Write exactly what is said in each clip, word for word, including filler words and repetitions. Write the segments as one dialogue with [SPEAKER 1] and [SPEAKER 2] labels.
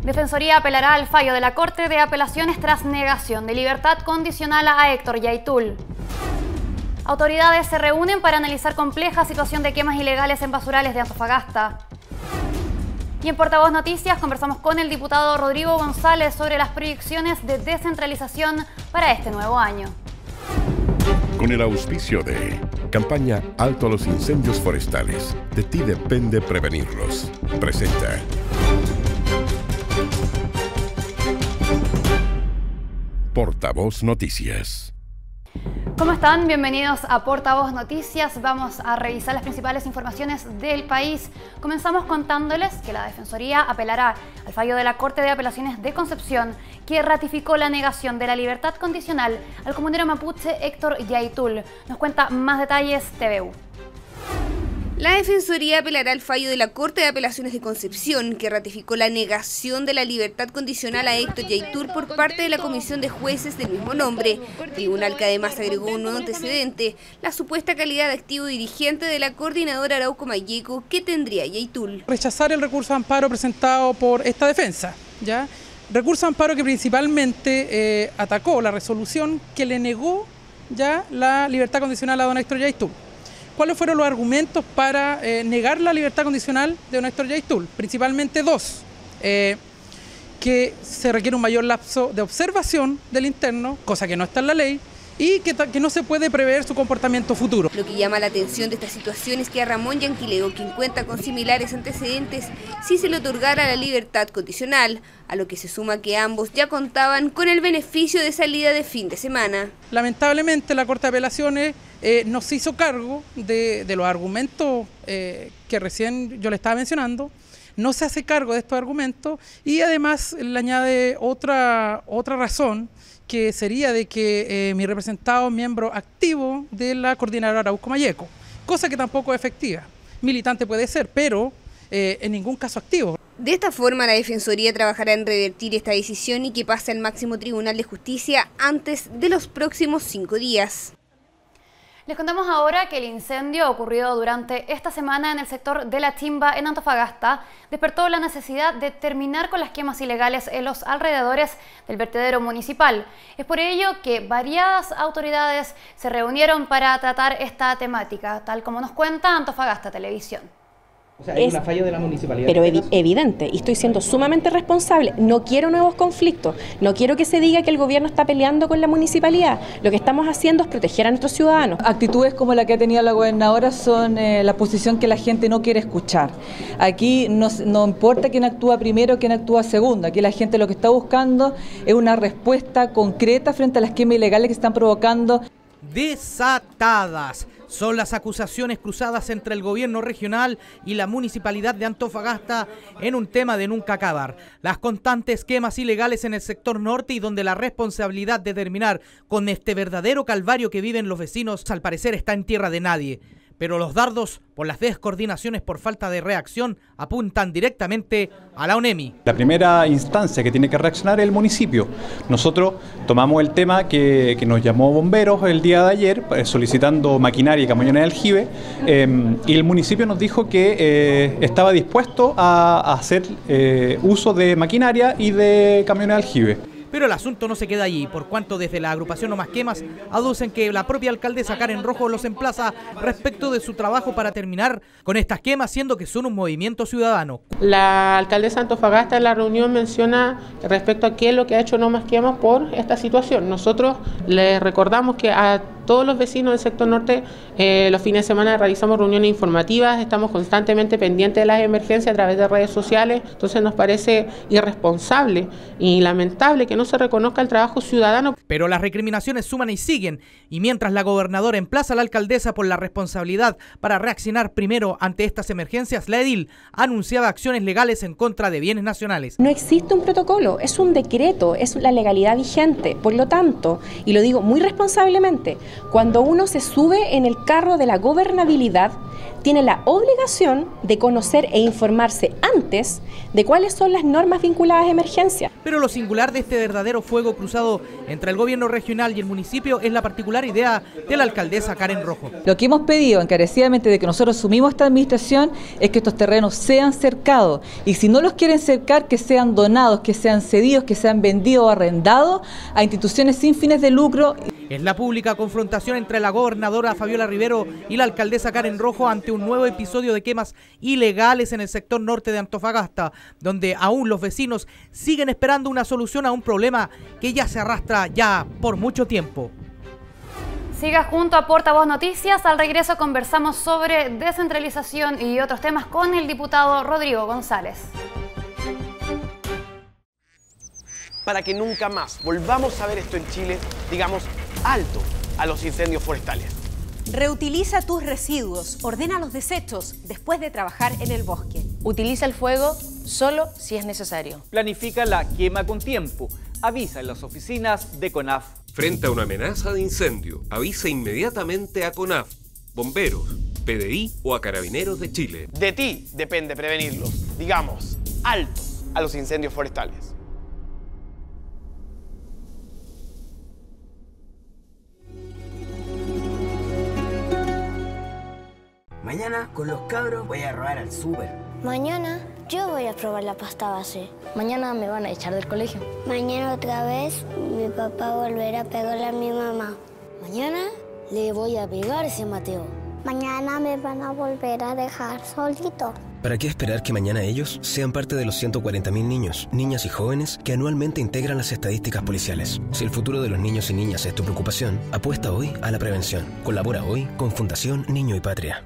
[SPEAKER 1] Defensoría apelará al fallo de la Corte de Apelaciones tras negación de libertad condicional a Héctor Yaitul. Autoridades se reúnen para analizar compleja situación de quemas ilegales en basurales de Antofagasta. Y en Portavoz Noticias conversamos con el diputado Rodrigo González sobre las proyecciones de descentralización para este nuevo año.
[SPEAKER 2] Con el auspicio de Campaña Alto a los Incendios Forestales. De ti depende prevenirlos. Presenta. Portavoz Noticias.
[SPEAKER 1] ¿Cómo están? Bienvenidos a Portavoz Noticias. Vamos a revisar las principales informaciones del país. Comenzamos contándoles que la Defensoría apelará al fallo de la Corte de Apelaciones de Concepción, que ratificó la negación de la libertad condicional al comunero mapuche Héctor Yaitul. Nos cuenta más detalles T V U.
[SPEAKER 3] La Defensoría apelará al fallo de la Corte de Apelaciones de Concepción, que ratificó la negación de la libertad condicional a Héctor Yaitul por parte de la Comisión de Jueces del mismo nombre, tribunal que además agregó un nuevo antecedente, la supuesta calidad de activo dirigente de la coordinadora Arauco Mayeco que tendría Yaitul.
[SPEAKER 4] Rechazar el recurso de amparo presentado por esta defensa, ¿ya? Recurso de amparo que principalmente eh, atacó la resolución que le negó ya la libertad condicional a don Héctor Yaitul. ¿Cuáles fueron los argumentos para eh, negar la libertad condicional de don Héctor Yaitul? Principalmente dos, eh, que se requiere un mayor lapso de observación del interno, cosa que no está en la ley, y que, que no se puede prever su comportamiento futuro.
[SPEAKER 3] Lo que llama la atención de esta situación es que a Ramón Yanquileo, quien cuenta con similares antecedentes, sí se le otorgara la libertad condicional, a lo que se suma que ambos ya contaban con el beneficio de salida de fin de semana.
[SPEAKER 4] Lamentablemente la Corte de Apelaciones eh, nos hizo cargo de, de los argumentos eh, que recién yo le estaba mencionando, no se hace cargo de estos argumentos y además le añade otra, otra razón, que sería de que eh, mi representado es miembro activo de la coordinadora Arauco Mayeco, cosa que tampoco es efectiva. Militante puede ser, pero eh, en ningún caso activo.
[SPEAKER 3] De esta forma, la Defensoría trabajará en revertir esta decisión y que pase al máximo Tribunal de Justicia antes de los próximos cinco días.
[SPEAKER 1] Les contamos ahora que el incendio ocurrido durante esta semana en el sector de La Chimba, en Antofagasta, despertó la necesidad de terminar con las quemas ilegales en los alrededores del vertedero municipal. Es por ello que variadas autoridades se reunieron para tratar esta temática, tal como nos cuenta Antofagasta Televisión.
[SPEAKER 5] O sea, ¿hay un fallo de la municipalidad?
[SPEAKER 6] Pero evi evidente, y estoy siendo sumamente responsable. No quiero nuevos conflictos, no quiero que se diga que el gobierno está peleando con la municipalidad. Lo que estamos haciendo es proteger a nuestros ciudadanos.
[SPEAKER 7] Actitudes como la que ha tenido la gobernadora son eh, la posición que la gente no quiere escuchar. Aquí no, no importa quién actúa primero o quién actúa segundo. Aquí la gente lo que está buscando es una respuesta concreta frente a las quemas ilegales que están provocando.
[SPEAKER 5] Desatadas son las acusaciones cruzadas entre el gobierno regional y la municipalidad de Antofagasta en un tema de nunca acabar. Las constantes quemas ilegales en el sector norte y donde la responsabilidad de terminar con este verdadero calvario que viven los vecinos al parecer está en tierra de nadie. Pero los dardos, por las descoordinaciones por falta de reacción, apuntan directamente a la ONEMI.
[SPEAKER 8] La primera instancia que tiene que reaccionar es el municipio. Nosotros tomamos el tema que, que nos llamó bomberos el día de ayer, solicitando maquinaria y camiones de aljibe, eh, y el municipio nos dijo que eh, estaba dispuesto a, a hacer eh, uso de maquinaria y de camiones de aljibe.
[SPEAKER 5] Pero el asunto no se queda allí, por cuanto desde la agrupación No Más Quemas aducen que la propia alcaldesa Karen Rojo los emplaza respecto de su trabajo para terminar con estas quemas, siendo que son un movimiento ciudadano.
[SPEAKER 9] La alcaldesa Antofagasta en la reunión menciona respecto a qué es lo que ha hecho No Más Quemas por esta situación. Nosotros les recordamos que a todos los vecinos del sector norte eh, los fines de semana realizamos reuniones informativas, estamos constantemente pendientes de las emergencias a través de redes sociales, entonces nos parece irresponsable y lamentable que no se reconozca el trabajo ciudadano.
[SPEAKER 5] Pero las recriminaciones suman y siguen, y mientras la gobernadora emplaza a la alcaldesa por la responsabilidad para reaccionar primero ante estas emergencias, la edil anunciaba acciones legales en contra de bienes nacionales.
[SPEAKER 6] No existe un protocolo, es un decreto, es la legalidad vigente. Por lo tanto, y lo digo muy responsablemente, cuando uno se sube en el carro de la gobernabilidad, tiene la obligación de conocer e informarse antes de cuáles son las normas vinculadas a emergencia.
[SPEAKER 5] Pero lo singular de este verdadero fuego cruzado entre el el gobierno regional y el municipio es la particular idea de la alcaldesa Karen Rojo.
[SPEAKER 7] Lo que hemos pedido encarecidamente de que nosotros asumimos esta administración es que estos terrenos sean cercados y si no los quieren cercar, que sean donados, que sean cedidos, que sean vendidos o arrendados a instituciones sin fines de lucro.
[SPEAKER 5] Es la pública confrontación entre la gobernadora Fabiola Rivero y la alcaldesa Karen Rojo ante un nuevo episodio de quemas ilegales en el sector norte de Antofagasta, donde aún los vecinos siguen esperando una solución a un problema que ya se arrastra ya por mucho tiempo.
[SPEAKER 1] Siga junto a Portavoz Noticias. Al regreso conversamos sobre descentralización y otros temas con el diputado Rodrigo González.
[SPEAKER 10] Para que nunca más volvamos a ver esto en Chile, digamos alto a los incendios forestales.
[SPEAKER 11] Reutiliza tus residuos, ordena los desechos después de trabajar en el bosque.
[SPEAKER 12] Utiliza el fuego solo si es necesario.
[SPEAKER 13] Planifica la quema con tiempo. Avisa en las oficinas de CONAF.
[SPEAKER 14] Frente a una amenaza de incendio, avisa inmediatamente a CONAF, bomberos, P D I o a Carabineros de Chile.
[SPEAKER 10] De ti depende prevenirlos, digamos alto a los incendios forestales.
[SPEAKER 15] Mañana con los cabros voy a robar al súper.
[SPEAKER 16] Mañana yo voy a probar la pasta base.
[SPEAKER 12] Mañana me van a echar del colegio.
[SPEAKER 16] Mañana otra vez mi papá volverá a pegarle a mi mamá.
[SPEAKER 12] Mañana le voy a pegar ese Mateo.
[SPEAKER 16] Mañana me van a volver a dejar solito.
[SPEAKER 17] ¿Para qué esperar que mañana ellos sean parte de los ciento cuarenta mil niños, niñas y jóvenes que anualmente integran las estadísticas policiales? Si el futuro de los niños y niñas es tu preocupación, apuesta hoy a la prevención. Colabora hoy con Fundación Niño y Patria.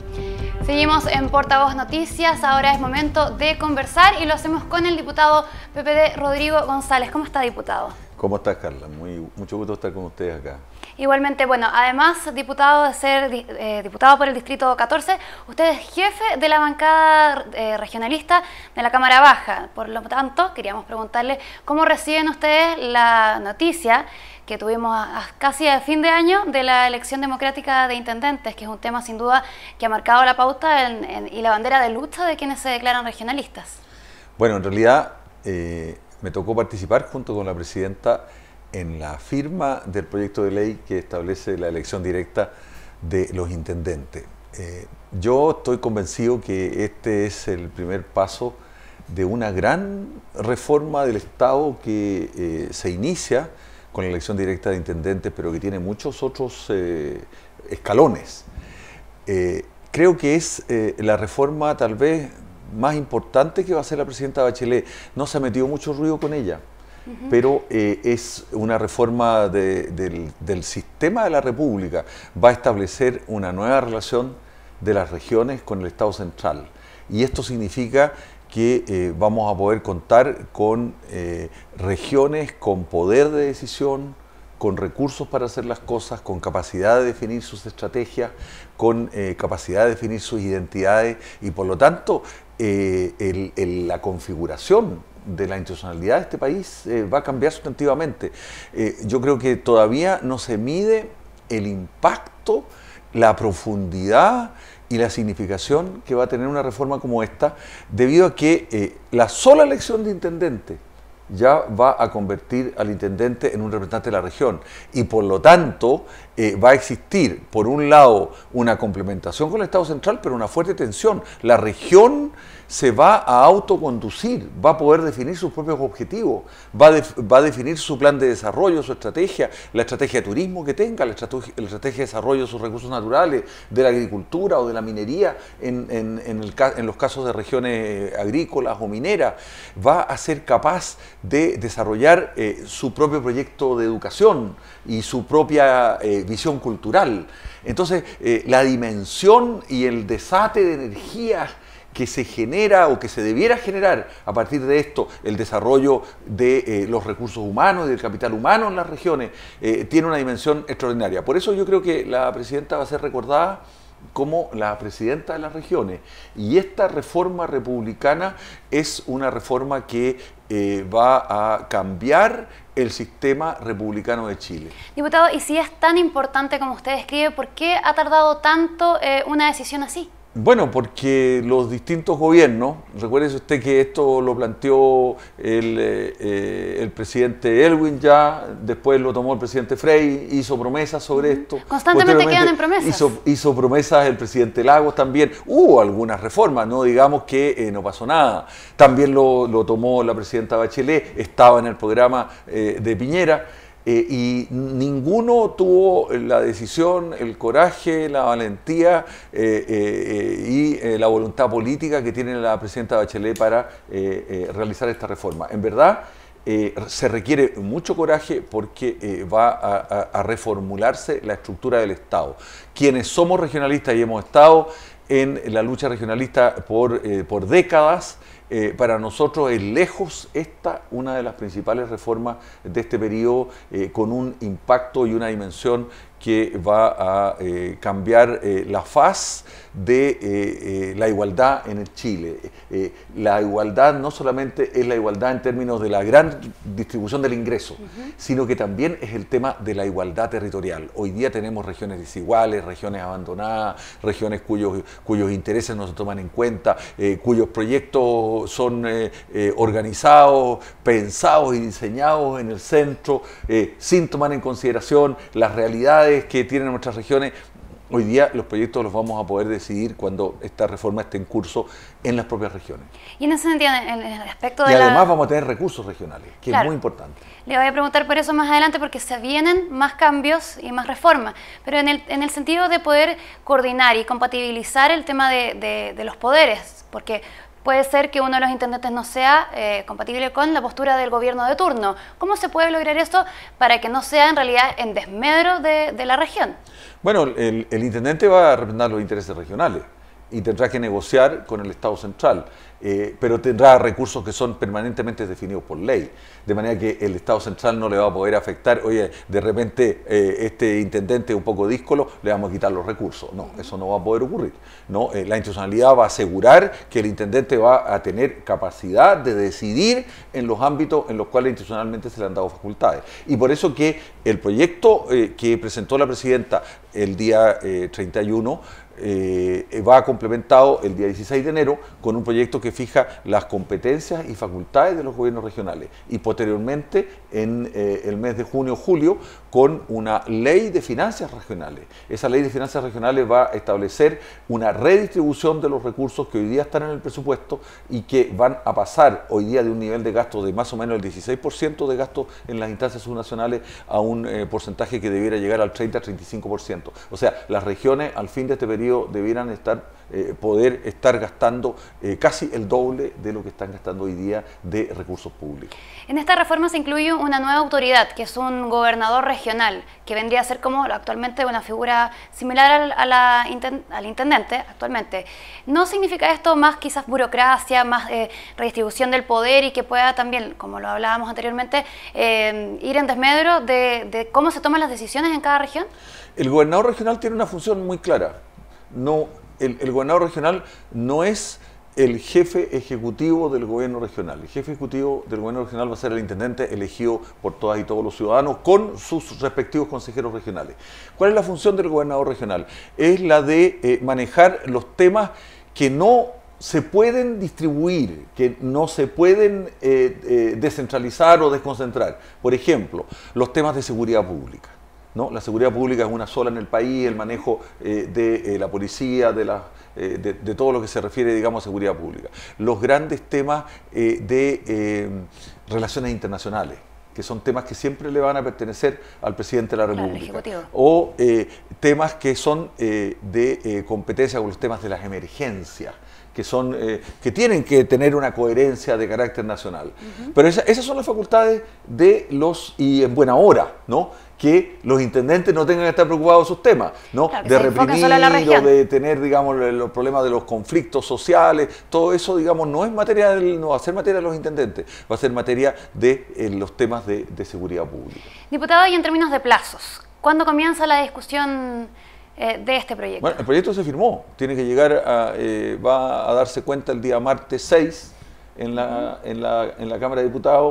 [SPEAKER 1] Seguimos en Portavoz Noticias, ahora es momento de conversar y lo hacemos con el diputado P P D Rodrigo González. ¿Cómo está, diputado?
[SPEAKER 18] ¿Cómo estás, Carla? Muy, mucho gusto estar con ustedes acá.
[SPEAKER 1] Igualmente, bueno, además, diputado de ser eh, diputado por el Distrito catorce, usted es jefe de la bancada eh, regionalista de la Cámara Baja. Por lo tanto, queríamos preguntarle cómo reciben ustedes la noticia que tuvimos a, a casi a fin de año de la elección democrática de intendentes, que es un tema sin duda que ha marcado la pauta en, en, y la bandera de lucha de quienes se declaran regionalistas.
[SPEAKER 18] Bueno, en realidad eh, me tocó participar junto con la presidenta en la firma del proyecto de ley que establece la elección directa de los intendentes. Eh, yo estoy convencido que este es el primer paso de una gran reforma del Estado que eh, se inicia con la elección directa de intendentes, pero que tiene muchos otros eh, escalones. Eh, creo que es eh, la reforma tal vez más importante que va a hacer la presidenta Bachelet. No se ha metido mucho ruido con ella, uh-huh. pero eh, es una reforma de, del, del sistema de la República. Va a establecer una nueva relación de las regiones con el Estado central. Y esto significa que eh, vamos a poder contar con eh, regiones con poder de decisión, con recursos para hacer las cosas, con capacidad de definir sus estrategias, con eh, capacidad de definir sus identidades y por lo tanto eh, el, el, la configuración de la institucionalidad de este país eh, va a cambiar sustantivamente. Eh, yo creo que todavía no se mide el impacto, la profundidad y la significación que va a tener una reforma como esta, debido a que eh, la sola elección de intendente ya va a convertir al intendente en un representante de la región y por lo tanto eh, va a existir, por un lado, una complementación con el Estado central, pero una fuerte tensión. La región se va a autoconducir, va a poder definir sus propios objetivos, va a, def va a definir su plan de desarrollo, su estrategia, la estrategia de turismo que tenga, la estrategia, la estrategia de desarrollo de sus recursos naturales, de la agricultura o de la minería, en, en, en, el, en los casos de regiones agrícolas o mineras, va a ser capaz de desarrollar eh, su propio proyecto de educación y su propia eh, visión cultural. Entonces, eh, la dimensión y el desate de energías que se genera o que se debiera generar a partir de esto, el desarrollo de eh, los recursos humanos y del capital humano en las regiones, eh, tiene una dimensión extraordinaria. Por eso yo creo que la presidenta va a ser recordada como la presidenta de las regiones. Y esta reforma republicana es una reforma que eh, va a cambiar el sistema republicano de Chile.
[SPEAKER 1] Diputado, y si es tan importante como usted describe, ¿por qué ha tardado tanto eh, una decisión así?
[SPEAKER 18] Bueno, porque los distintos gobiernos, recuérdese usted que esto lo planteó el, eh, el presidente Elwin ya, después lo tomó el presidente Frey, hizo promesas sobre esto.
[SPEAKER 1] Constantemente quedan en promesas.
[SPEAKER 18] Hizo, hizo promesas el presidente Lagos también. Hubo algunas reformas, no digamos que eh, no pasó nada. También lo, lo tomó la presidenta Bachelet, estaba en el programa eh, de Piñera. Eh, y ninguno tuvo la decisión, el coraje, la valentía eh, eh, y eh, la voluntad política que tiene la presidenta Bachelet para eh, eh, realizar esta reforma. En verdad, eh, se requiere mucho coraje porque eh, va a, a, a reformularse la estructura del Estado. Quienes somos regionalistas y hemos estado en la lucha regionalista por, eh, por décadas, Eh, para nosotros es lejos esta una de las principales reformas de este periodo eh, con un impacto y una dimensión que va a eh, cambiar eh, la faz de eh, eh, la igualdad en el Chile. Eh, la igualdad no solamente es la igualdad en términos de la gran distribución del ingreso, uh-huh. sino que también es el tema de la igualdad territorial. Hoy día tenemos regiones desiguales, regiones abandonadas, regiones cuyos, cuyos intereses no se toman en cuenta, eh, cuyos proyectos son eh, eh, organizados, pensados y diseñados en el centro, eh, sin tomar en consideración las realidades que tienen nuestras regiones. Hoy día los proyectos los vamos a poder decidir cuando esta reforma esté en curso en las propias regiones.
[SPEAKER 1] Y en ese sentido, en el aspecto de
[SPEAKER 18] Y además
[SPEAKER 1] la...
[SPEAKER 18] vamos a tener recursos regionales, que claro, es muy importante.
[SPEAKER 1] Le voy a preguntar por eso más adelante, porque se vienen más cambios y más reformas, pero en el, en el sentido de poder coordinar y compatibilizar el tema de, de, de los poderes, porque puede ser que uno de los intendentes no sea eh, compatible con la postura del gobierno de turno. ¿Cómo se puede lograr eso para que no sea en realidad en desmedro de, de la región?
[SPEAKER 18] Bueno, el, el intendente va a representar los intereses regionales y tendrá que negociar con el Estado central, eh, pero tendrá recursos que son permanentemente definidos por ley, de manera que el Estado central no le va a poder afectar. Oye, de repente eh, este intendente un poco díscolo, le vamos a quitar los recursos. No, eso no va a poder ocurrir. ¿No? Eh, la institucionalidad va a asegurar que el intendente va a tener capacidad de decidir en los ámbitos en los cuales institucionalmente se le han dado facultades. Y por eso que el proyecto eh, que presentó la presidenta el día eh, treinta y uno, Eh, va complementado el día dieciséis de enero con un proyecto que fija las competencias y facultades de los gobiernos regionales y posteriormente en eh, el mes de junio o julio con una ley de finanzas regionales. Esa ley de finanzas regionales va a establecer una redistribución de los recursos que hoy día están en el presupuesto y que van a pasar hoy día de un nivel de gasto de más o menos el dieciséis por ciento de gasto en las instancias subnacionales a un eh, porcentaje que debiera llegar al treinta a treinta y cinco por ciento. O sea, las regiones al fin de este periodo debieran estar, eh, poder estar gastando eh, casi el doble de lo que están gastando hoy día de recursos públicos.
[SPEAKER 1] En esta reforma se incluye una nueva autoridad, que es un gobernador regional, que vendría a ser como actualmente una figura similar al, a la, al intendente actualmente. ¿No significa esto más quizás burocracia, más eh, redistribución del poder y que pueda también, como lo hablábamos anteriormente, eh, ir en desmedro de, de cómo se toman las decisiones en cada región?
[SPEAKER 18] El gobernador regional tiene una función muy clara. No, el, el gobernador regional no es el jefe ejecutivo del gobierno regional. El jefe ejecutivo del gobierno regional va a ser el intendente elegido por todas y todos los ciudadanos con sus respectivos consejeros regionales. ¿Cuál es la función del gobernador regional? Es la de eh, manejar los temas que no se pueden distribuir, que no se pueden eh, eh, descentralizar o desconcentrar. Por ejemplo, los temas de seguridad pública. ¿No? La seguridad pública es una sola en el país, el manejo eh, de eh, la policía, de, la, eh, de, de todo lo que se refiere, digamos, a seguridad pública. Los grandes temas eh, de eh, relaciones internacionales, que son temas que siempre le van a pertenecer al presidente de la República. Claro, o eh, temas que son eh, de eh, competencia con los temas de las emergencias, que son eh, que tienen que tener una coherencia de carácter nacional. Uh-huh. Pero esa, esas son las facultades de los, y en buena hora, ¿no? Que los intendentes no tengan que estar preocupados de sus temas, ¿no? Claro, de reprimir o de tener, digamos, los problemas de los conflictos sociales, todo eso, digamos, no es materia, del, no va a ser materia de los intendentes, va a ser materia de eh, los temas de, de seguridad pública.
[SPEAKER 1] Diputado, y en términos de plazos, ¿cuándo comienza la discusión eh, de este proyecto?
[SPEAKER 18] Bueno, el proyecto se firmó, tiene que llegar a, eh, va a darse cuenta el día martes seis en la, en la, en la Cámara de Diputados,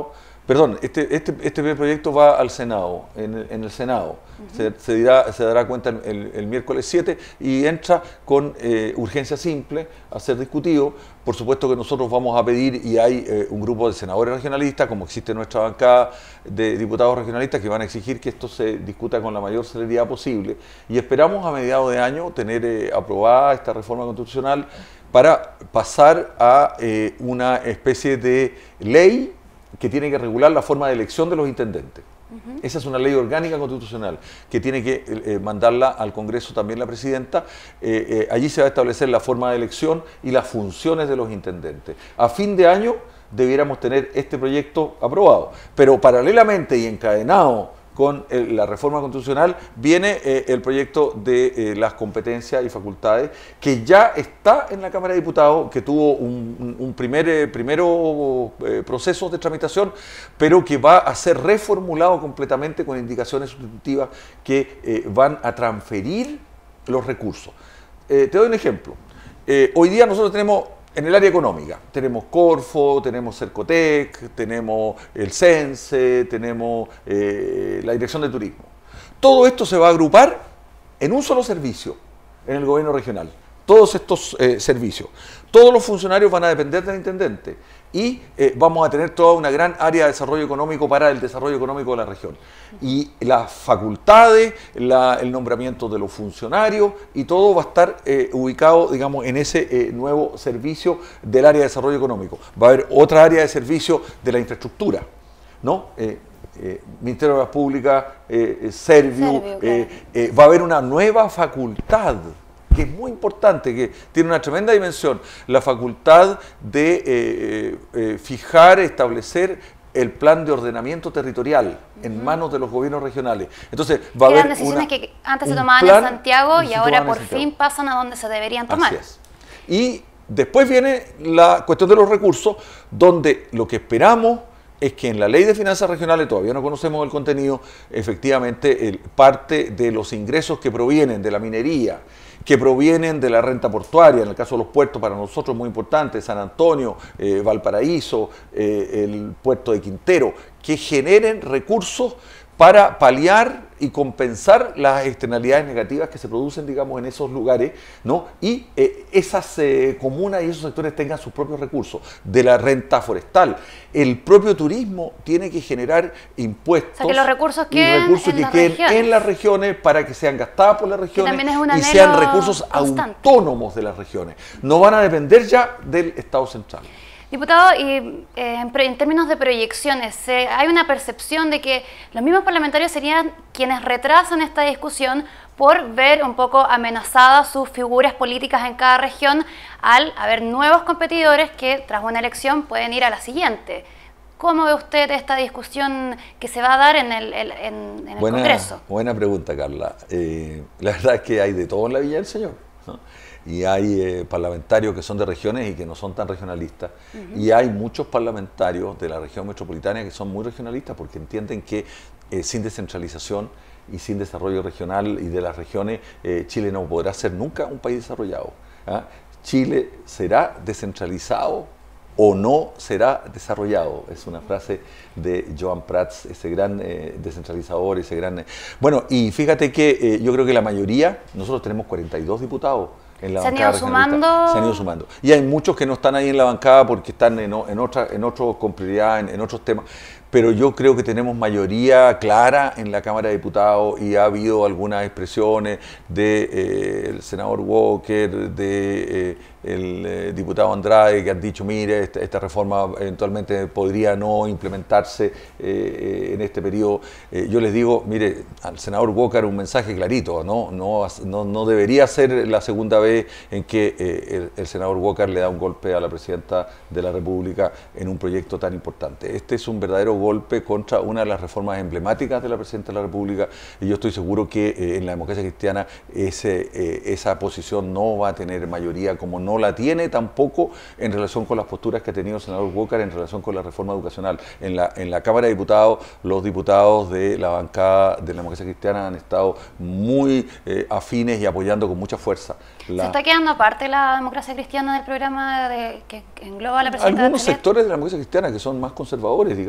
[SPEAKER 18] Perdón, este, este, este proyecto va al Senado, en el, en el Senado. Uh-huh. se, se, dirá, se dará cuenta el, el miércoles siete y entra con eh, urgencia simple a ser discutido. Por supuesto que nosotros vamos a pedir, y hay eh, un grupo de senadores regionalistas, como existe nuestra bancada de diputados regionalistas, que van a exigir que esto se discuta con la mayor celeridad posible. Y esperamos a mediados de año tener eh, aprobada esta reforma constitucional para pasar a eh, una especie de ley que tiene que regular la forma de elección de los intendentes. Uh-huh. Esa es una ley orgánica constitucional que tiene que eh, mandarla al Congreso también la presidenta. Eh, eh, allí se va a establecer la forma de elección y las funciones de los intendentes. A fin de año debiéramos tener este proyecto aprobado, pero paralelamente y encadenado con el, la reforma constitucional viene eh, el proyecto de eh, las competencias y facultades, que ya está en la Cámara de Diputados, que tuvo un, un, un primer eh, primero eh, proceso de tramitación, pero que va a ser reformulado completamente con indicaciones sustitutivas que eh, van a transferir los recursos. Eh, te doy un ejemplo. Eh, hoy día nosotros tenemos, en el área económica, tenemos Corfo, tenemos Cercotec, tenemos el CENSE, tenemos eh, la Dirección de Turismo. Todo esto se va a agrupar en un solo servicio en el gobierno regional. Todos estos eh, servicios. Todos los funcionarios van a depender del intendente y eh, vamos a tener toda una gran área de desarrollo económico para el desarrollo económico de la región. Y las facultades, la, el nombramiento de los funcionarios y todo va a estar eh, ubicado, digamos, en ese eh, nuevo servicio del área de desarrollo económico. Va a haber otra área de servicio de la infraestructura, ¿no? Eh, eh, Ministerio de Obras Públicas, eh, Servio, Servio eh, claro. eh, va a haber una nueva facultad que es muy importante, que tiene una tremenda dimensión, la facultad de eh, eh, fijar, establecer el plan de ordenamiento territorial uh-huh. en manos de los gobiernos regionales. Entonces, va a haber
[SPEAKER 1] eran decisiones una, que antes se tomaban en Santiago y ahora por fin pasan a donde se deberían tomar.
[SPEAKER 18] Así es. Y después viene la cuestión de los recursos, donde lo que esperamos es que en la Ley de Finanzas Regionales, todavía no conocemos el contenido, efectivamente el, parte de los ingresos que provienen de la minería, que provienen de la renta portuaria, en el caso de los puertos para nosotros muy importantes, San Antonio, eh, Valparaíso, eh, el puerto de Quintero, que generen recursos para paliar y compensar las externalidades negativas que se producen, digamos, en esos lugares, ¿no? Y eh, esas eh, comunas y esos sectores tengan sus propios recursos, de la renta forestal. El propio turismo tiene que generar impuestos,
[SPEAKER 1] o sea, que los recursos queden,
[SPEAKER 18] recursos
[SPEAKER 1] en,
[SPEAKER 18] que
[SPEAKER 1] las
[SPEAKER 18] queden en las regiones para que sean gastadas por las regiones y sean recursos
[SPEAKER 1] constante.
[SPEAKER 18] autónomos de las regiones. No van a depender ya del Estado central.
[SPEAKER 1] Diputado, y eh, en, en términos de proyecciones, eh, hay una percepción de que los mismos parlamentarios serían quienes retrasan esta discusión por ver un poco amenazadas sus figuras políticas en cada región al haber nuevos competidores que tras una elección pueden ir a la siguiente. ¿Cómo ve usted esta discusión que se va a dar en el, en, en el
[SPEAKER 18] buena,
[SPEAKER 1] Congreso?
[SPEAKER 18] Buena pregunta, Carla. Eh, la verdad es que hay de todo en la Villa del Señor, ¿no? Y hay eh, parlamentarios que son de regiones y que no son tan regionalistas. Uh-huh. Y hay muchos parlamentarios de la región metropolitana que son muy regionalistas porque entienden que eh, sin descentralización y sin desarrollo regional y de las regiones, eh, Chile no podrá ser nunca un país desarrollado. ¿ah? Chile será descentralizado o no será desarrollado. Es una frase de Joan Prats, ese gran eh, descentralizador, ese gran... Eh. Bueno, y fíjate que eh, yo creo que la mayoría, nosotros tenemos cuarenta y dos diputados, en la
[SPEAKER 1] se han
[SPEAKER 18] ido
[SPEAKER 1] sumando.
[SPEAKER 18] Se han ido sumando. Y hay muchos que no están ahí en la bancada porque están en, en, otra, en otros con prioridad, en, en otros temas. Pero yo creo que tenemos mayoría clara en la Cámara de Diputados y ha habido algunas expresiones del de, eh, senador Walker, del de, eh, diputado Andrade, que han dicho, mire, esta, esta reforma eventualmente podría no implementarse eh, en este periodo. Eh, yo les digo, mire, al senador Walker un mensaje clarito, no, no, no, no debería ser la segunda vez en que eh, el, el senador Walker le da un golpe a la presidenta de la República en un proyecto tan importante. Este es un verdadero golpe contra una de las reformas emblemáticas de la presidenta de la República y yo estoy seguro que eh, en la democracia cristiana ese, eh, esa posición no va a tener mayoría, como no la tiene tampoco en relación con las posturas que ha tenido el senador Walker en relación con la reforma educacional. En la, en la Cámara de Diputados, los diputados de la bancada de la democracia cristiana han estado muy eh, afines y apoyando con mucha fuerza. La...
[SPEAKER 1] ¿Se está quedando aparte la democracia cristiana del programa de, que engloba a la presidenta?
[SPEAKER 18] Algunos sectores de la democracia cristiana que son más conservadores, digámoslo con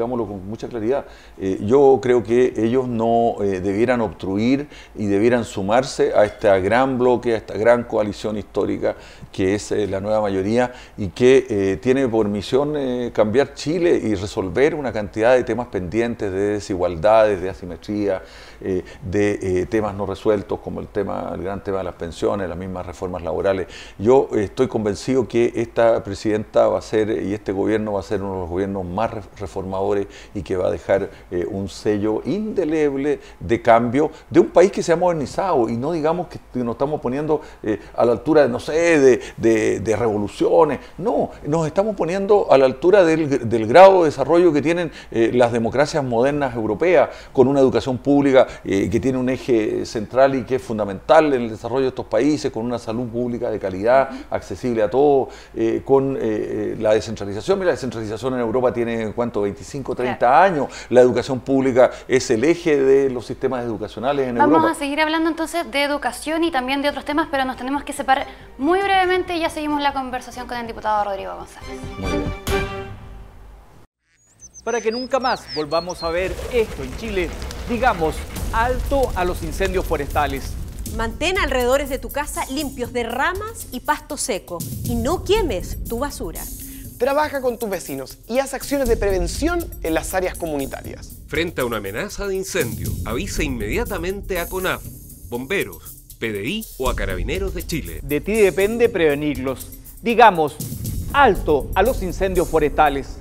[SPEAKER 18] con mucha claridad. Eh, yo creo que ellos no eh, debieran obstruir y debieran sumarse a este gran bloque, a esta gran coalición histórica que es eh, la nueva mayoría y que eh, tiene por misión eh, cambiar Chile y resolver una cantidad de temas pendientes, de desigualdades, de asimetría, eh, de eh, temas no resueltos como el tema, el gran tema de las pensiones, las mismas reformas laborales. Yo eh, estoy convencido que esta presidenta va a ser y este gobierno va a ser uno de los gobiernos más reformadores y que va a dejar eh, un sello indeleble de cambio de un país que se ha modernizado y no digamos que nos estamos poniendo eh, a la altura de, no sé, de, de, de revoluciones, no, nos estamos poniendo a la altura del, del grado de desarrollo que tienen eh, las democracias modernas europeas, con una educación pública eh, que tiene un eje central y que es fundamental en el desarrollo de estos países, con una salud pública de calidad, accesible a todos, eh, con eh, la descentralización. Mira, la descentralización en Europa tiene, ¿cuánto? veinticinco, treinta años. La educación pública es el eje de los sistemas educacionales en
[SPEAKER 1] Vamos
[SPEAKER 18] Europa.
[SPEAKER 1] Vamos a seguir hablando entonces de educación y también de otros temas, pero nos tenemos que separar muy brevemente y ya seguimos la conversación con el diputado Rodrigo González.
[SPEAKER 18] Muy bien.
[SPEAKER 13] Para que nunca más volvamos a ver esto en Chile, digamos alto a los incendios forestales.
[SPEAKER 11] Mantén alrededores de tu casa limpios de ramas y pasto seco y no quemes tu basura.
[SPEAKER 10] Trabaja con tus vecinos y haz acciones de prevención en las áreas comunitarias.
[SPEAKER 14] Frente a una amenaza de incendio, avisa inmediatamente a CONAF, bomberos, P D I o a Carabineros de Chile.
[SPEAKER 13] De ti depende prevenirlos. Digamos alto a los incendios forestales.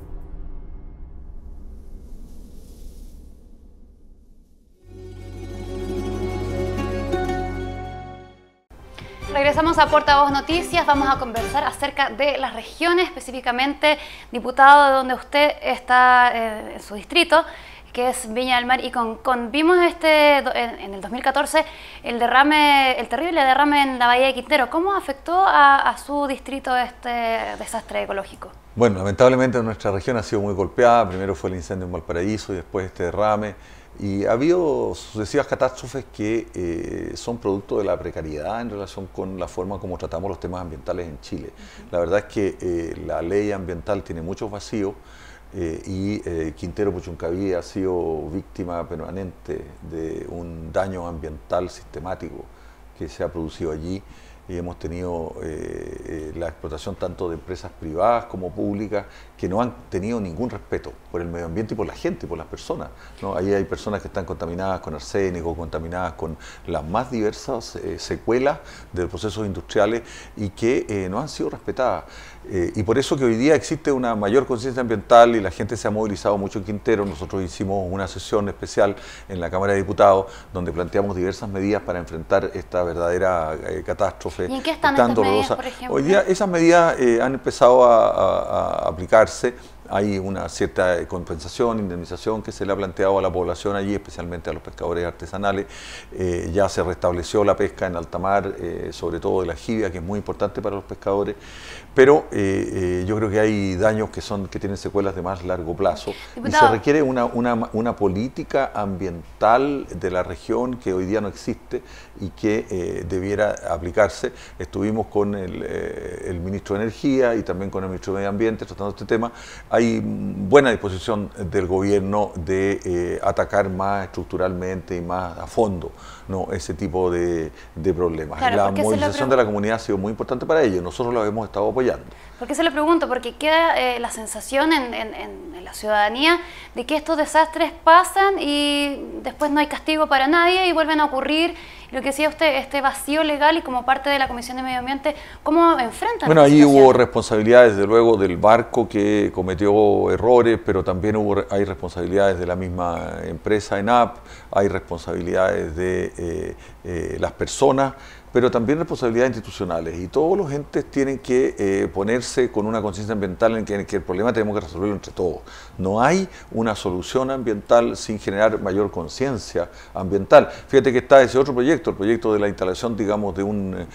[SPEAKER 1] Regresamos a Portavoz Noticias, vamos a conversar acerca de las regiones, específicamente, diputado, donde usted está eh, en su distrito, que es Viña del Mar y Concón. Vimos este en, en el dos mil catorce el derrame, el terrible derrame en la Bahía de Quintero. ¿Cómo afectó a, a su distrito este desastre ecológico?
[SPEAKER 18] Bueno, lamentablemente nuestra región ha sido muy golpeada. Primero fue el incendio en Valparaíso y después este derrame. Y ha habido sucesivas catástrofes que eh, son producto de la precariedad en relación con la forma como tratamos los temas ambientales en Chile. La verdad es que eh, la ley ambiental tiene muchos vacíos eh, y eh, Quintero Puchuncaví ha sido víctima permanente de un daño ambiental sistemático que se ha producido allí. Y hemos tenido eh, eh, la explotación tanto de empresas privadas como públicas que no han tenido ningún respeto por el medio ambiente y por la gente, y por las personas, ¿no? Ahí hay personas que están contaminadas con arsénico, contaminadas con las más diversas eh, secuelas de procesos industriales y que eh, no han sido respetadas. Eh, y por eso que hoy día existe una mayor conciencia ambiental y la gente se ha movilizado mucho en Quintero. Nosotros hicimos una sesión especial en la Cámara de Diputados donde planteamos diversas medidas para enfrentar esta verdadera eh, catástrofe.
[SPEAKER 1] ¿Y en qué están
[SPEAKER 18] tan
[SPEAKER 1] estas
[SPEAKER 18] dolorosa.
[SPEAKER 1] medidas, por ejemplo?
[SPEAKER 18] Hoy día esas medidas eh, han empezado a, a, a aplicarse. Hay una cierta compensación, indemnización que se le ha planteado a la población allí, especialmente a los pescadores artesanales. Eh, ya se restableció la pesca en alta mar, eh, sobre todo de la jibia, que es muy importante para los pescadores. Pero eh, eh, yo creo que hay daños que son que tienen secuelas de más largo plazo. Diputado. Y se requiere una, una, una política ambiental de la región que hoy día no existe y que eh, debiera aplicarse. Estuvimos con el, eh, el ministro de Energía y también con el ministro de Medio Ambiente tratando este tema. Hay buena disposición del gobierno de eh, atacar más estructuralmente y más a fondo, ¿no?, ese tipo de, de problemas.
[SPEAKER 1] Claro,
[SPEAKER 18] la movilización de la comunidad ha sido muy importante para ello. Nosotros lo hemos estado apoyando.
[SPEAKER 1] ¿Por qué se lo pregunto? Porque queda eh, la sensación en, en, en la ciudadanía de que estos desastres pasan y después no hay castigo para nadie y vuelven a ocurrir. Lo que decía usted, este vacío legal y como parte de la Comisión de Medio Ambiente, ¿cómo enfrentan?
[SPEAKER 18] Bueno, ahí hubo responsabilidades, desde luego, del barco que cometió errores, pero también hubo, hay responsabilidades de la misma empresa ENAP, hay responsabilidades de eh, eh, las personas, pero también responsabilidades institucionales. Y todos los entes tienen que eh, ponerse con una conciencia ambiental en que, en que el problema tenemos que resolverlo entre todos. No hay una solución ambiental sin generar mayor conciencia ambiental. Fíjate que está ese otro proyecto, el proyecto de la instalación, digamos, de un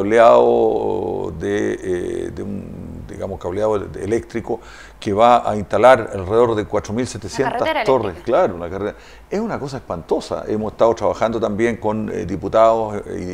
[SPEAKER 18] cableado de, eh, de un, digamos, cableado eléctrico que va a instalar alrededor de cuatro mil setecientas torres. Eléctrica. Claro, una carrera. Es una cosa espantosa. Hemos estado trabajando también con eh, diputados y, y parlamentarios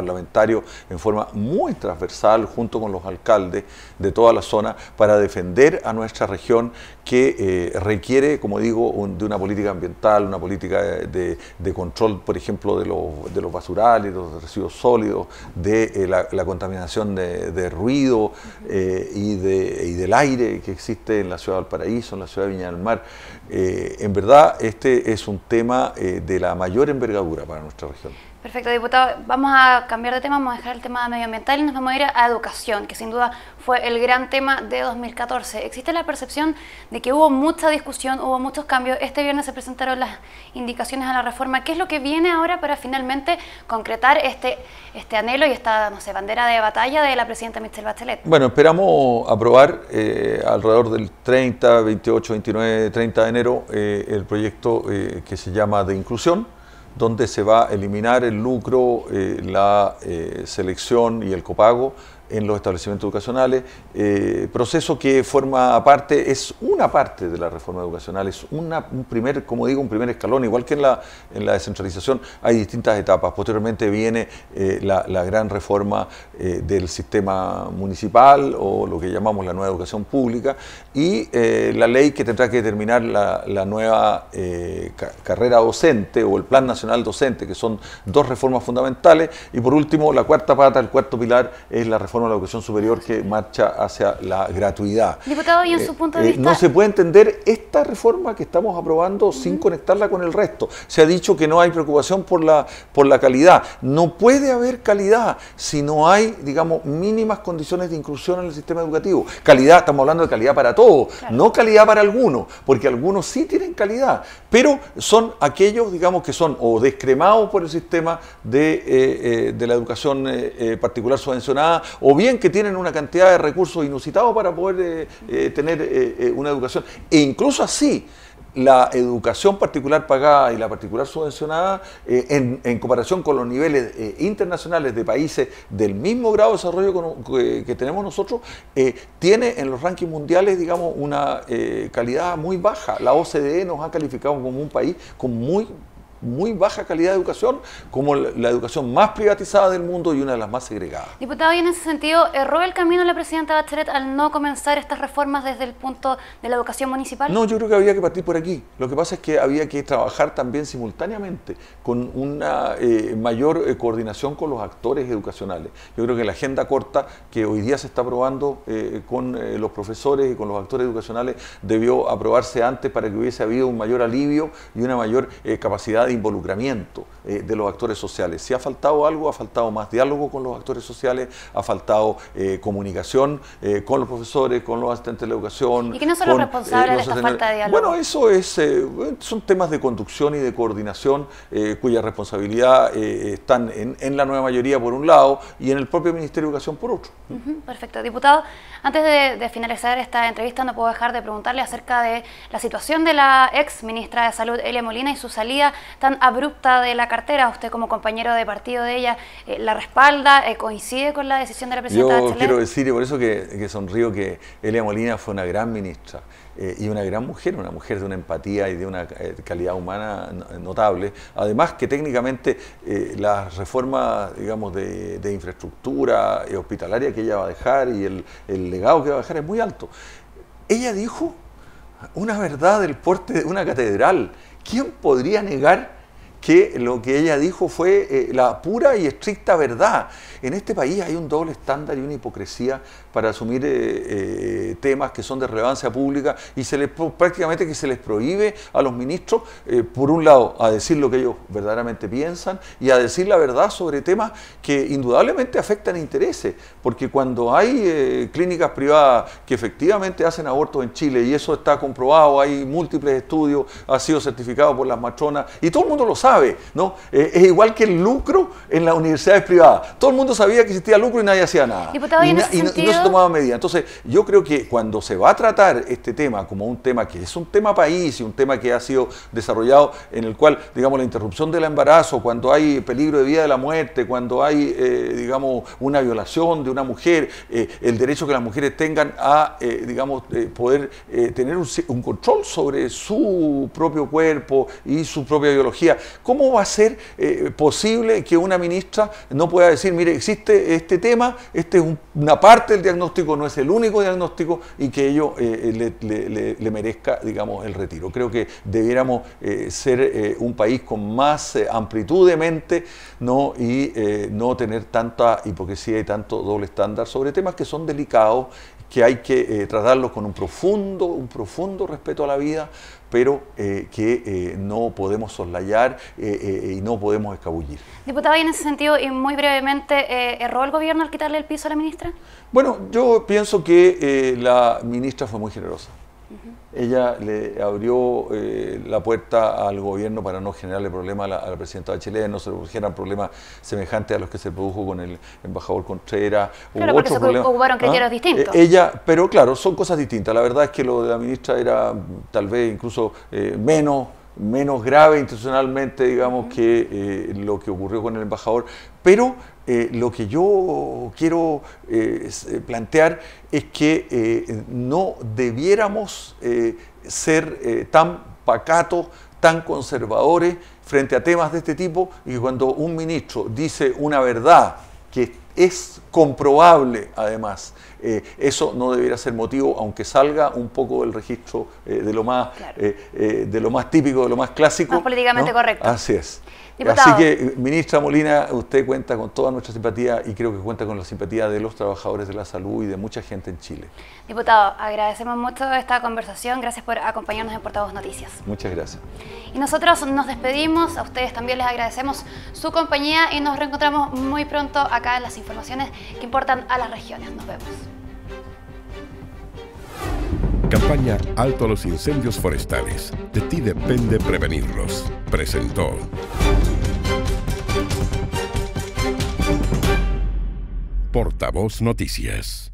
[SPEAKER 18] parlamentarios en forma muy transversal junto con los alcaldes de toda la zona para defender a nuestra región que eh, requiere, como digo, un, de una política ambiental, una política de, de control, por ejemplo, de los, de los basurales, de los residuos sólidos, de eh, la, la contaminación de, de ruido eh, y, de, y del aire que existe en la ciudad de Valparaíso, en la ciudad de Viña del Mar. Eh, en verdad, este es un tema eh, de la mayor envergadura para nuestra región.
[SPEAKER 1] Perfecto, diputado. Vamos a cambiar de tema, vamos a dejar el tema medioambiental y nos vamos a ir a educación, que sin duda fue el gran tema de dos mil catorce. Existe la percepción de que hubo mucha discusión, hubo muchos cambios. Este viernes se presentaron las indicaciones a la reforma. ¿Qué es lo que viene ahora para finalmente concretar este, este anhelo y esta, no sé, bandera de batalla de la presidenta Michelle Bachelet?
[SPEAKER 18] Bueno, esperamos aprobar eh, alrededor del treinta, veintiocho, veintinueve, treinta de enero eh, el proyecto eh, que se llama de inclusión, donde se va a eliminar el lucro, eh, la eh, selección y el copago en los establecimientos educacionales, eh, proceso que forma parte, es una parte de la reforma educacional, es una, un primer, como digo, un primer escalón, igual que en la, en la descentralización hay distintas etapas. Posteriormente viene eh, la, la gran reforma eh, del sistema municipal o lo que llamamos la nueva educación pública y eh, la ley que tendrá que determinar la, la nueva eh, ca carrera docente o el plan nacional docente, que son dos reformas fundamentales, y por último la cuarta pata, el cuarto pilar es la reforma de la educación superior que marcha hacia la gratuidad.
[SPEAKER 1] Diputado, y en su punto de
[SPEAKER 18] eh,
[SPEAKER 1] vista...
[SPEAKER 18] No se puede entender esta reforma que estamos aprobando uh-huh. sin conectarla con el resto. Se ha dicho que no hay preocupación por la, por la calidad. No puede haber calidad si no hay, digamos, mínimas condiciones de inclusión en el sistema educativo. Calidad, estamos hablando de calidad para todos, claro. no calidad para algunos, porque algunos sí tienen calidad, pero son aquellos, digamos, que son o descremados por el sistema de, eh, eh, de la educación eh, eh, particular subvencionada, o bien que tienen una cantidad de recursos inusitados para poder eh, eh, tener eh, eh, una educación. E incluso así, la educación particular pagada y la particular subvencionada, eh, en, en comparación con los niveles eh, internacionales de países del mismo grado de desarrollo con, que, que tenemos nosotros, eh, tiene en los rankings mundiales, digamos, una eh, calidad muy baja. La O C D E nos ha calificado como un país con muy muy baja calidad de educación, como la educación más privatizada del mundo y una de las más segregadas.
[SPEAKER 1] Diputado, y en ese sentido, ¿erró el camino la presidenta Bachelet al no comenzar estas reformas desde el punto de la educación municipal?
[SPEAKER 18] No, yo creo que había que partir por aquí. Lo que pasa es que había que trabajar también simultáneamente con una eh, mayor eh, coordinación con los actores educacionales. Yo creo que la agenda corta que hoy día se está aprobando eh, con eh, los profesores y con los actores educacionales debió aprobarse antes para que hubiese habido un mayor alivio y una mayor eh, capacidad de involucramiento eh, de los actores sociales. Si ha faltado algo, ha faltado más diálogo con los actores sociales, ha faltado eh, comunicación eh, con los profesores, con los asistentes de la educación.
[SPEAKER 1] ¿Y quiénes son los responsables eh, los de esta falta de diálogo?
[SPEAKER 18] Bueno, eso es, eh, son temas de conducción y de coordinación eh, cuya responsabilidad eh, están en, en la nueva mayoría por un lado y en el propio Ministerio de Educación por otro.
[SPEAKER 1] Uh-huh, perfecto. Diputado, antes de, de finalizar esta entrevista no puedo dejar de preguntarle acerca de la situación de la ex ministra de Salud, Elia Molina, y su salida tan abrupta de la cartera. Usted como compañero de partido de ella, eh, ¿la respalda? Eh, ¿Coincide con la decisión de la presidenta
[SPEAKER 18] Yo
[SPEAKER 1] Bachelet?
[SPEAKER 18] quiero decir, y por eso que, que sonrío, que Elia Molina fue una gran ministra eh, y una gran mujer, una mujer de una empatía y de una eh, calidad humana notable. Además que técnicamente eh, las reformas, digamos, de, de infraestructura eh, hospitalaria que ella va a dejar y el, el legado que va a dejar es muy alto. Ella dijo una verdad del porte de una catedral. ¿Quién podría negar que lo que ella dijo fue eh, la pura y estricta verdad? En este país hay un doble estándar y una hipocresía para asumir eh, eh, temas que son de relevancia pública y se les, prácticamente que se les prohíbe a los ministros, eh, por un lado, a decir lo que ellos verdaderamente piensan y a decir la verdad sobre temas que indudablemente afectan intereses, porque cuando hay eh, clínicas privadas que efectivamente hacen abortos en Chile y eso está comprobado, hay múltiples estudios, ha sido certificado por las matronas y todo el mundo lo sabe, ¿no? Eh, es igual que el lucro en las universidades privadas. Todo el mundo sabía que existía lucro y nadie hacía nada.
[SPEAKER 1] Diputado, y en ese
[SPEAKER 18] y,
[SPEAKER 1] sentido...
[SPEAKER 18] y no, tomaban medidas. Entonces, yo creo que cuando se va a tratar este tema como un tema que es un tema país y un tema que ha sido desarrollado en el cual, digamos, la interrupción del embarazo, cuando hay peligro de vida de la muerte, cuando hay, eh, digamos, una violación de una mujer, eh, el derecho que las mujeres tengan a, eh, digamos, eh, poder eh, tener un, un control sobre su propio cuerpo y su propia biología. ¿Cómo va a ser eh, posible que una ministra no pueda decir, mire, existe este tema, este es un, una parte del diagnóstico, no es el único diagnóstico, y que ello eh, le, le, le, le merezca, digamos, el retiro? Creo que debiéramos eh, ser eh, un país con más eh, amplitud de mente, ¿no? y eh, no tener tanta hipocresía y tanto doble estándar sobre temas que son delicados, que hay que eh, tratarlos con un profundo, un profundo respeto a la vida, pero eh, que eh, no podemos soslayar eh, eh, y no podemos escabullir.
[SPEAKER 1] Diputado, y en ese sentido, y muy brevemente, eh, ¿erró el gobierno al quitarle el piso a la ministra?
[SPEAKER 18] Bueno, yo pienso que eh, la ministra fue muy generosa. Ella le abrió eh, la puerta al gobierno para no generarle problemas a la, a la presidenta Bachelet, no se le produjeran problemas semejantes a los que se produjo con el embajador Contreras.
[SPEAKER 1] Claro, porque se ocuparon criterios
[SPEAKER 18] ¿Ah?
[SPEAKER 1] distintos.
[SPEAKER 18] Eh, ella, pero claro, son cosas distintas. La verdad es que lo de la ministra era tal vez incluso eh, menos, menos grave institucionalmente, digamos, uh-huh. que eh, lo que ocurrió con el embajador. Pero eh, lo que yo quiero eh, plantear es que eh, no debiéramos eh, ser eh, tan pacatos, tan conservadores frente a temas de este tipo, y que cuando un ministro dice una verdad que es comprobable, además, eh, eso no debería ser motivo, aunque salga un poco del registro eh, de lo más claro. eh, eh, de lo más típico, de lo más clásico.
[SPEAKER 1] Más políticamente
[SPEAKER 18] ¿no?
[SPEAKER 1] correcto.
[SPEAKER 18] Así es.
[SPEAKER 1] Diputado.
[SPEAKER 18] Así que, ministra Molina, usted cuenta con toda nuestra simpatía, y creo que cuenta con la simpatía de los trabajadores de la salud y de mucha gente en Chile.
[SPEAKER 1] Diputado, agradecemos mucho esta conversación. Gracias por acompañarnos en Portavoz Noticias.
[SPEAKER 18] Muchas gracias.
[SPEAKER 1] Y nosotros nos despedimos. A ustedes también les agradecemos su compañía y nos reencontramos muy pronto acá en las informaciones que importan a las regiones. Nos vemos.
[SPEAKER 2] Campaña Alto a los incendios forestales. De ti depende prevenirlos. Presentó. Portavoz Noticias.